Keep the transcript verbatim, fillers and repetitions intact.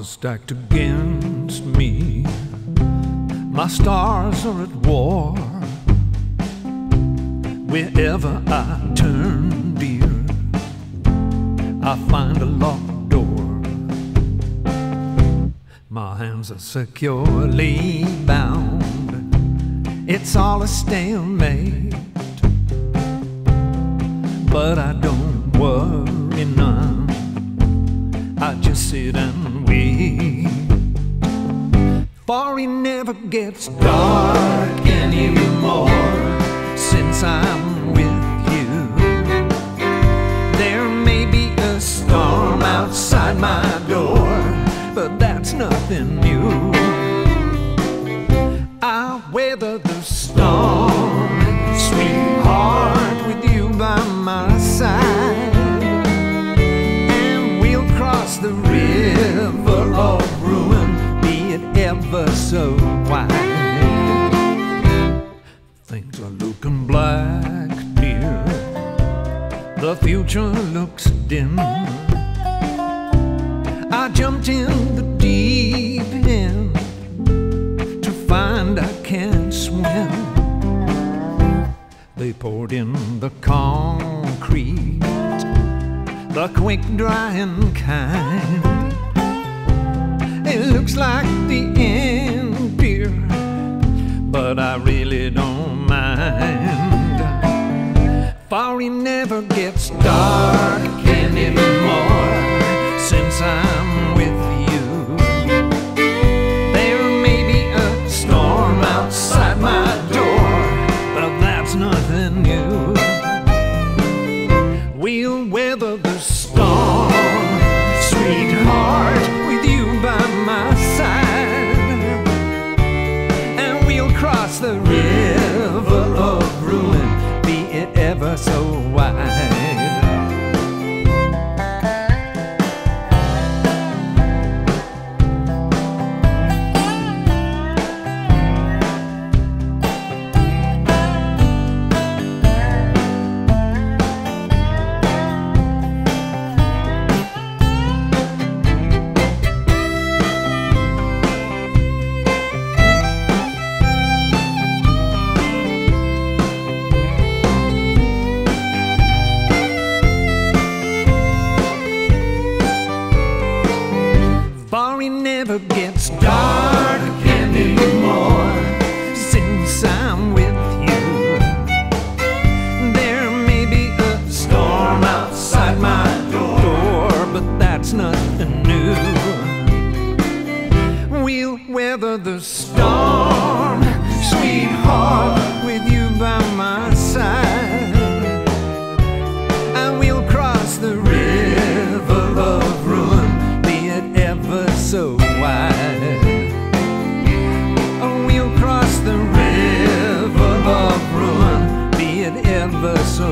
are stacked against me. My stars are at war. Wherever I turn, dear, I find a locked door. My hands are securely bound. It's all a stalemate, but I don't worry none. I just sit and wait, for it never gets dark anymore since I'm with you. There may be a storm outside my door, but that's nothing new. I'll weather the storm, sweetheart, with you by my side, and we'll cross the river of ruin, be it ever so wide. Things are looking black, dear, the future looks dim. I jumped in the deep end to find I can't swim. They poured in the concrete, the quick drying kind. It looks like the end, dear, but I really don't mind, for it never gets dark anymore since I'm with you. There may be a storm outside my door, but that's nothing new. We'll weather the storm, sweetheart, with you by my side, and we'll cross the river of ruin, be it ever so wide. For it never gets dark anymore since I'm with you. There may be a storm outside my door, but that's nothing new. We'll weather the storm, sweetheart, with you by my side, and we'll cross the river of ruin, be it ever so wide. Oh, we'll cross the river of ruin, be it ever so